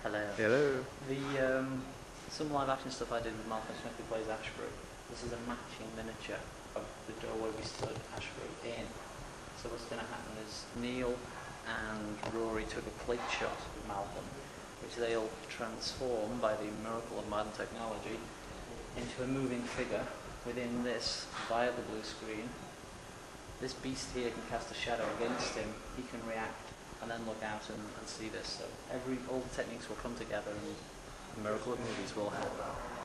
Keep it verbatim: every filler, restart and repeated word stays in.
Hello. Hello. The um, some live action stuff I did with Malcolm Smith, who plays Ashbrew. This is a matching miniature of the doorway we stood Ashbrew in. So what's going to happen is Neil and Rory took a plate shot of Malcolm, which they'll transform by the miracle of modern technology into a moving figure within this via the blue screen. This beast here can cast a shadow against him. He can react and then look out and, and see this. So every all the techniques will come together and the miracle of movies will happen.